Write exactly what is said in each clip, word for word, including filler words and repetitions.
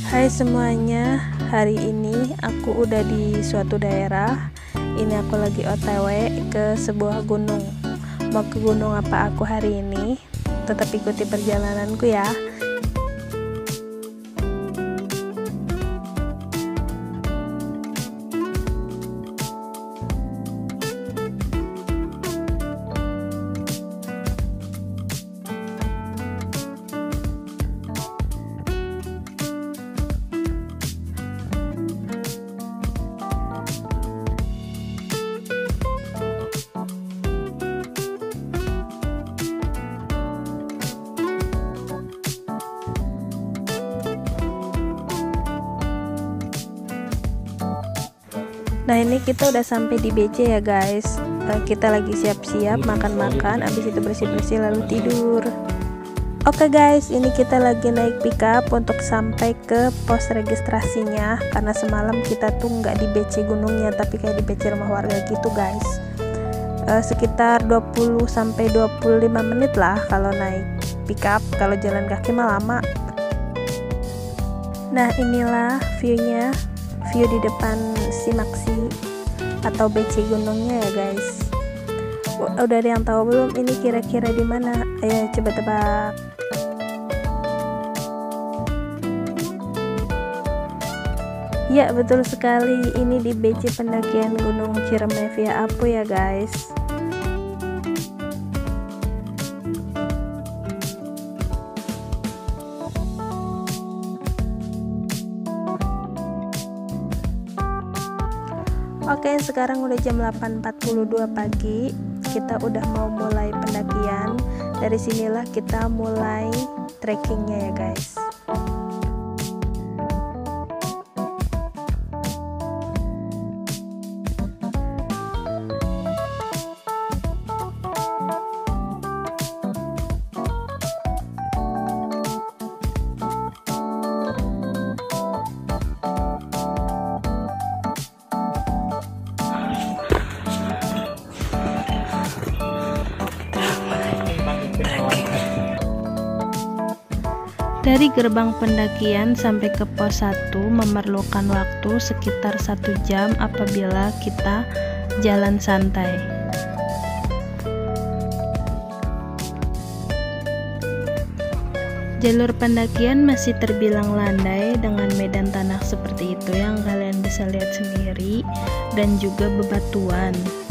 Hai semuanya, hari ini aku udah di suatu daerah. Ini aku lagi O T W ke sebuah gunung. Mau ke gunung apa aku hari ini? Tetap ikuti perjalananku ya. Nah ini kita udah sampai di B C ya guys. Kita lagi siap-siap makan-makan, habis itu bersih-bersih lalu tidur. Oke guys, ini kita lagi naik pickup untuk sampai ke pos registrasinya. Karena semalam kita tuh nggak di B C gunungnya, tapi kayak di B C rumah warga gitu guys. uh, Sekitar dua puluh sampai dua puluh lima menit lah kalau naik pickup. Kalau jalan kaki mah lama. Nah inilah viewnya, view di depan Simaksi atau B C gunungnya ya guys. Udah ada yang tahu belum ini kira-kira di mana? Ayo coba tebak. Ya betul sekali, ini di B C pendakian Gunung Ciremai via Apu ya guys. Oke, sekarang udah jam delapan empat puluh dua pagi. Kita udah mau mulai pendakian. Dari sinilah kita mulai trekkingnya ya guys. Dari gerbang pendakian sampai ke pos satu memerlukan waktu sekitar satu jam apabila kita jalan santai. Jalur pendakian masih terbilang landai dengan medan tanah seperti itu yang kalian bisa lihat sendiri dan juga bebatuan.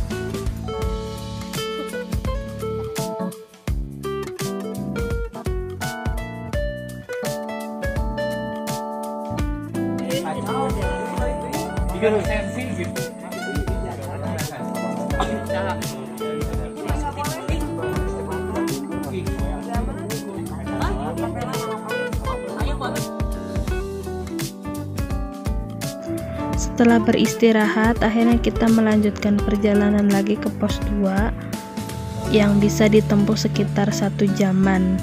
Setelah beristirahat, akhirnya kita melanjutkan perjalanan lagi ke pos dua yang bisa ditempuh sekitar satu jaman.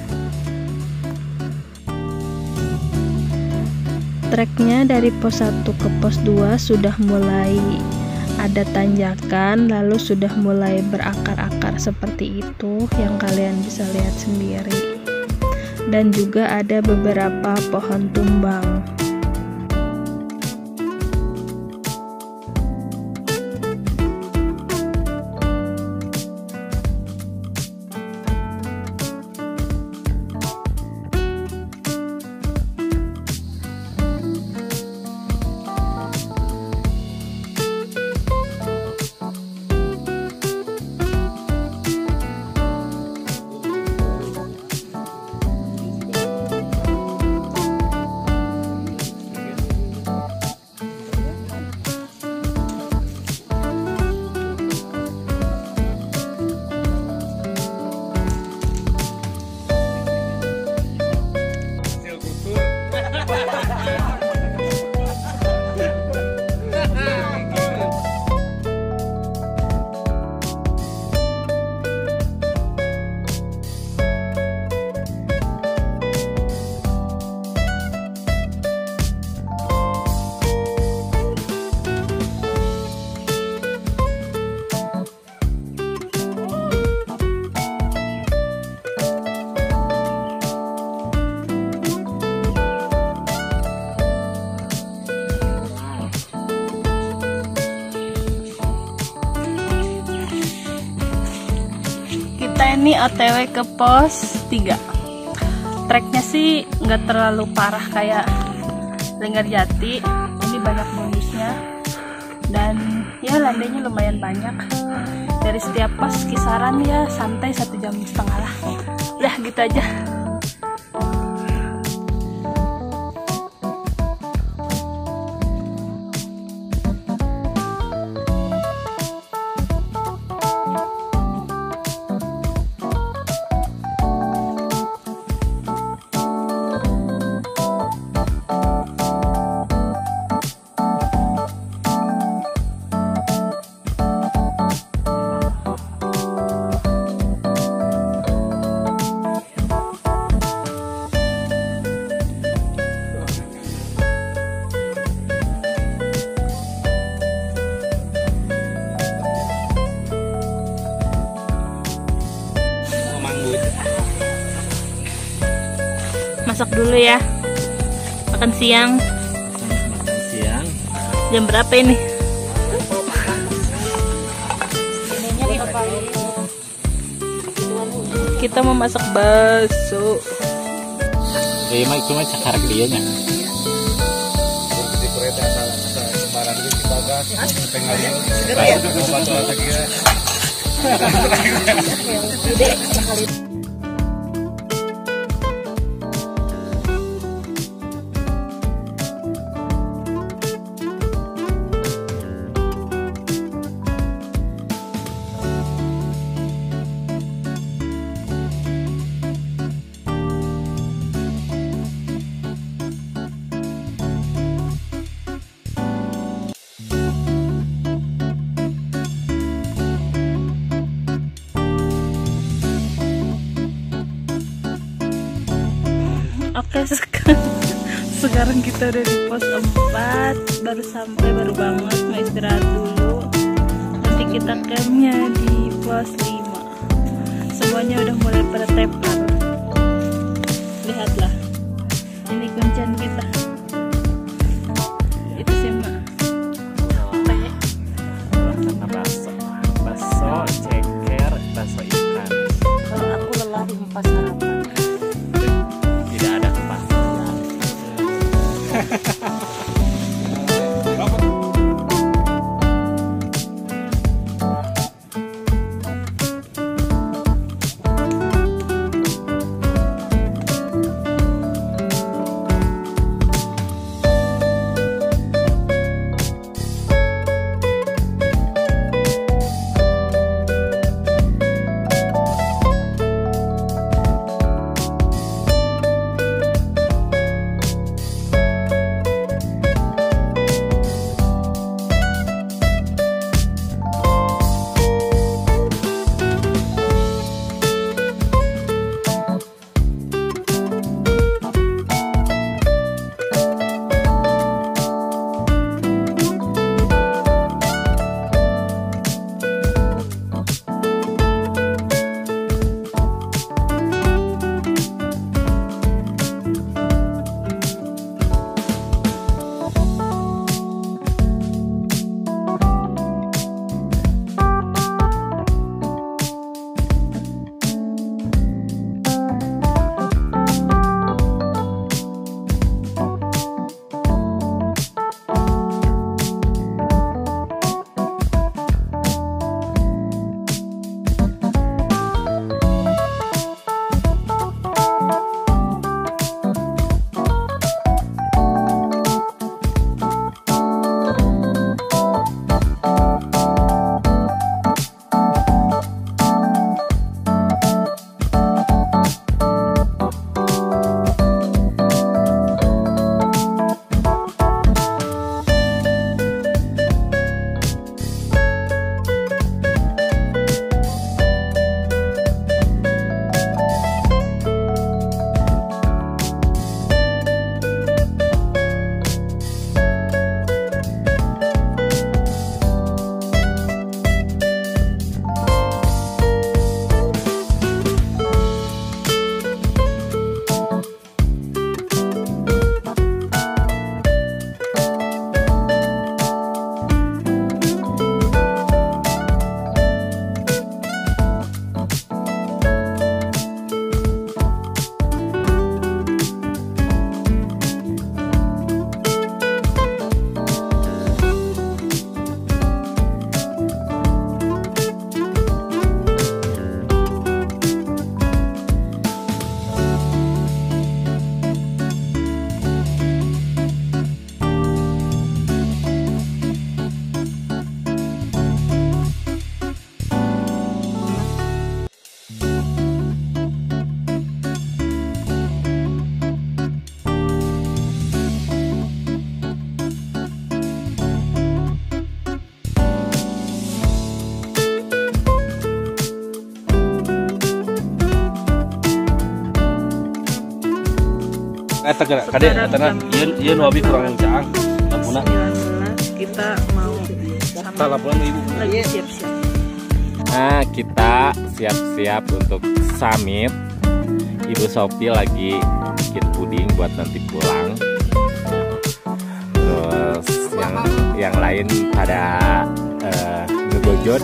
Treknya dari pos satu ke pos dua sudah mulai ada tanjakan, lalu sudah mulai berakar-akar seperti itu yang kalian bisa lihat sendiri. Dan juga ada beberapa pohon tumbang. nih O T W ke pos tiga. Treknya sih nggak terlalu parah kayak Linggarjati. Ini banyak bonusnya dan ya landainya lumayan banyak. Dari setiap pos kisaran ya santai satu jam setengah lah. Udah gitu aja. Masak dulu ya. Makan siang. Makan siang. Jam berapa ini? Kita mau masak bakso. Eh, mah cuma cakar dia nya. Di kereta asal sembarang di bagas, pengen bantu lagi ya. Oke, sekarang, sekarang kita udah di pos empat, baru sampai, baru banget, mau istirahat dulu. Nanti kita campnya di pos lima. Semuanya udah mulai pada tepar. Lihatlah, ini kuncian kita. Itu sih Mbak. Sama bakso, bakso, ceker, bakso ikan. Kalau aku lelah di pas sarapan. Tidak ada kepastian. eta geura kade eta ieu ieu nu abi kurang caang lampuna sembilan belas kita mau tah lampuna ibu lagi siap-siap. Nah, kita siap-siap untuk summit. Ibu Sophie lagi bikin puding buat nanti pulang. Terus yang yang lain pada uh, ngegojod.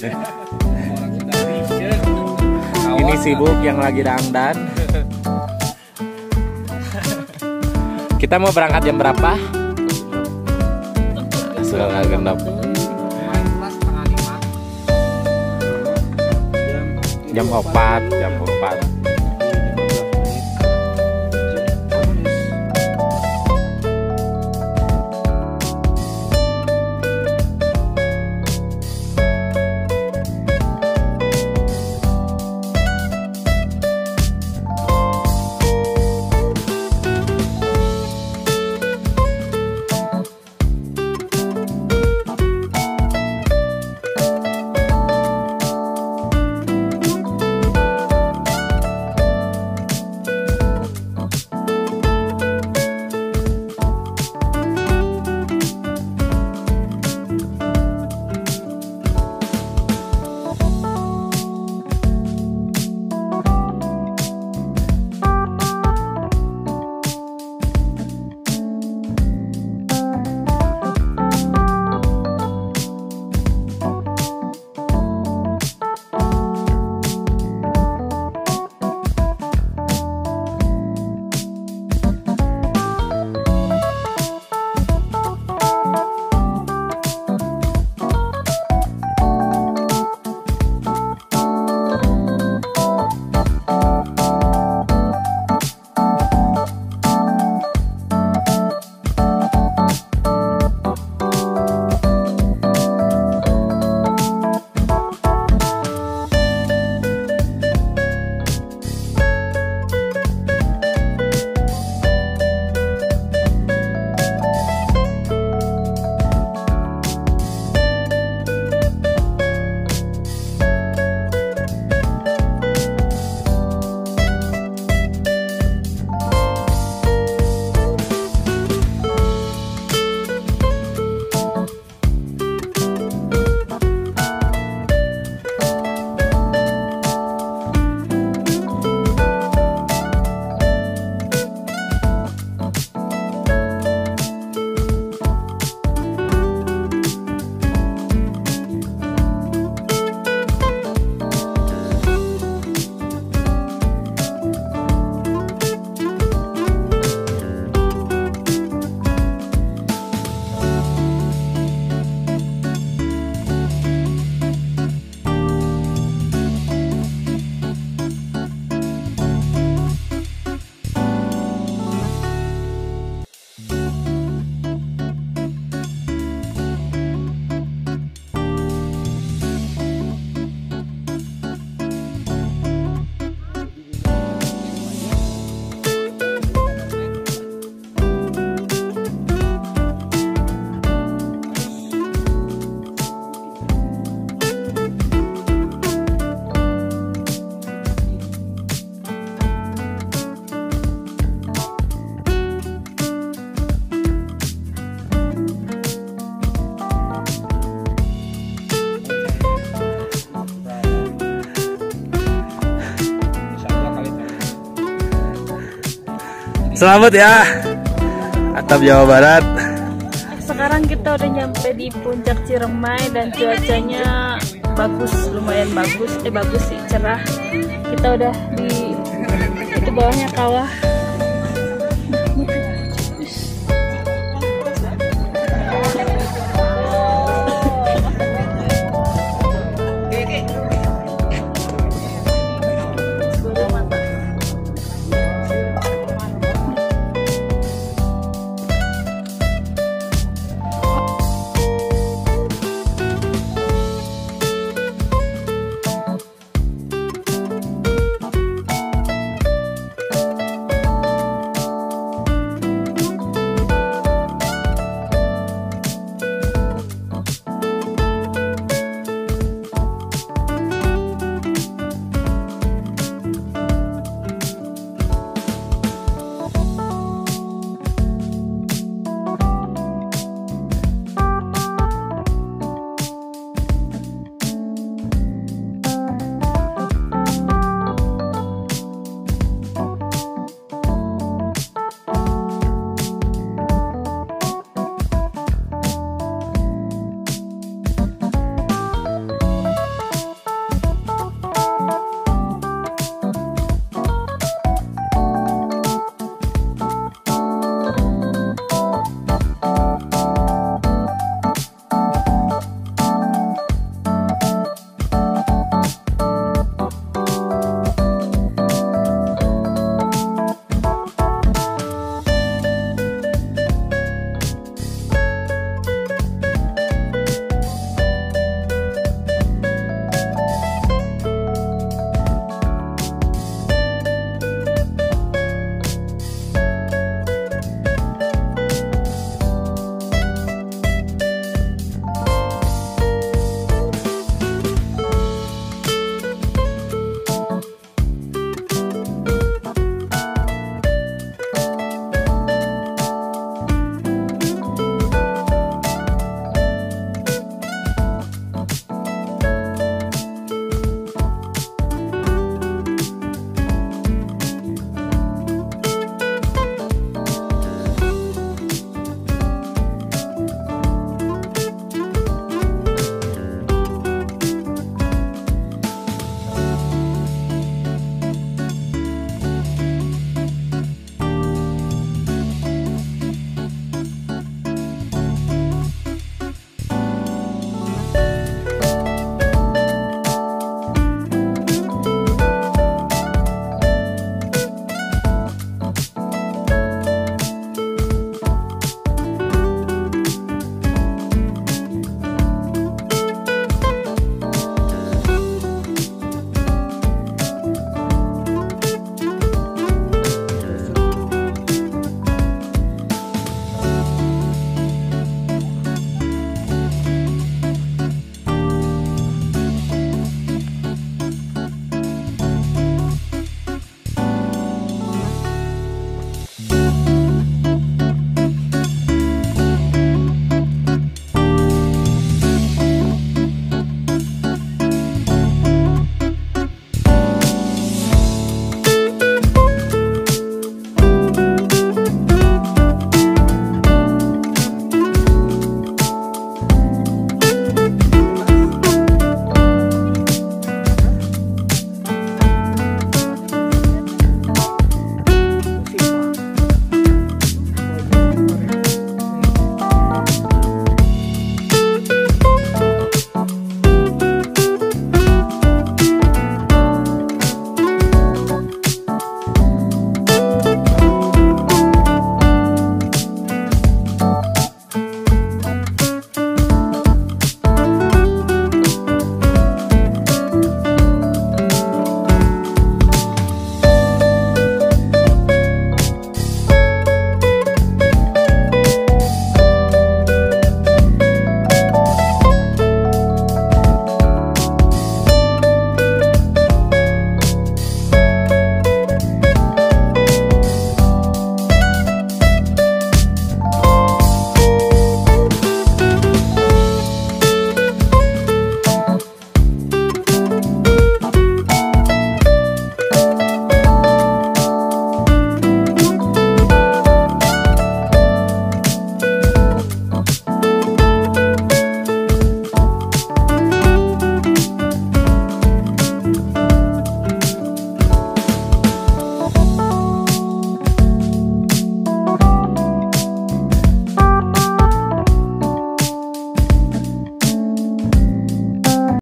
Ini sibuk yang lagi dangdan. Kita mau berangkat jam berapa? Sudah genap. Jam empat, jam empat. Selamat ya atap Jawa Barat. Sekarang kita udah nyampe di puncak Ciremai dan cuacanya bagus, lumayan bagus, eh bagus sih, cerah. Kita udah di itu bawahnya kawah.